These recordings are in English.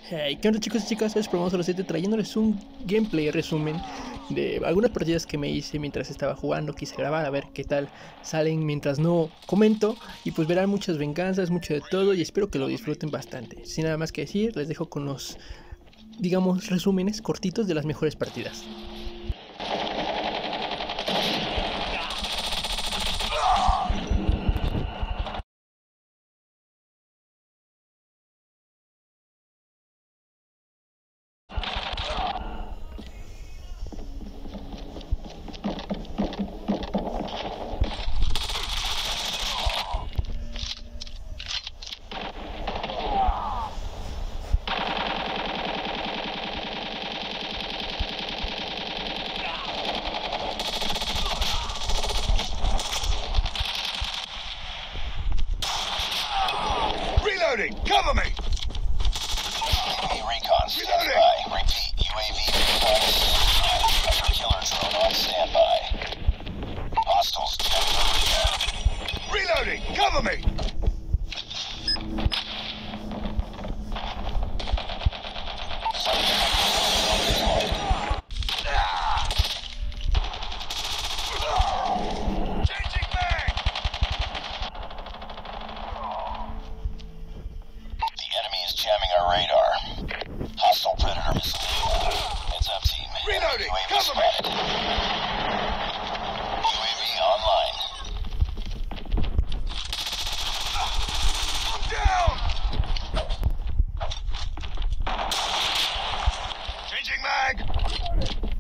Hey, ¿qué onda chicos y chicas? Es Promotor07 trayéndoles un gameplay resumen de algunas partidas que me hice mientras estaba jugando. Quise grabar a ver qué tal salen mientras no comento. Y pues verán muchas venganzas, mucho de todo y espero que lo disfruten bastante. Sin nada más que decir, les dejo con los, digamos, resúmenes cortitos de las mejores partidas. Cover me! UAV recon standby. Repeat, UAV recon standby. Killer drone on standby. Hostiles checking over. Reloading! Cover me! Changing mag! The enemy is jamming our radar. Hostile Predator missile. Heads up, team. Reloading! UAV Cover me! spotted. UAV online. I'm down! Changing mag!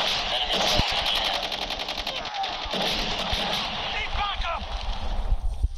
Need backup!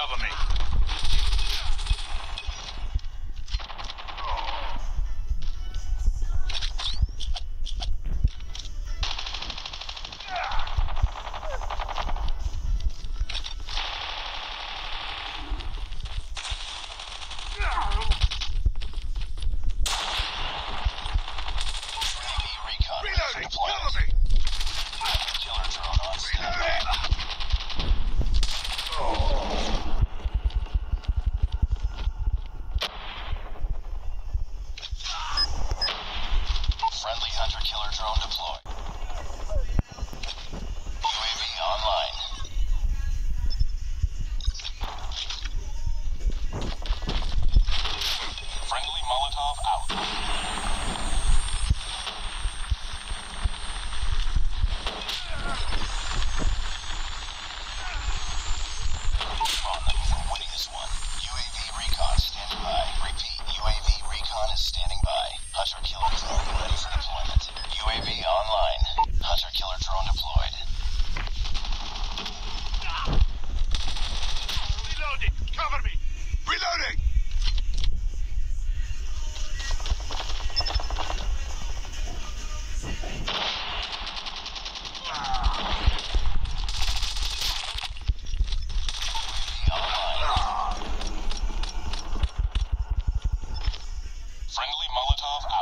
Cover me. Reloading. Cover me. Killer drone on standby. Friendly hunter-killer drone deployed. UAV online. Friendly Molotov out. Come on, we're winning this one. UAV recon standing by. Repeat, UAV recon is standing by. Hunter-killer drone ready for deployment. UAV online. Hunter-killer drone deployed. Reloading. Cover me. Reloading. Friendly Molotov out.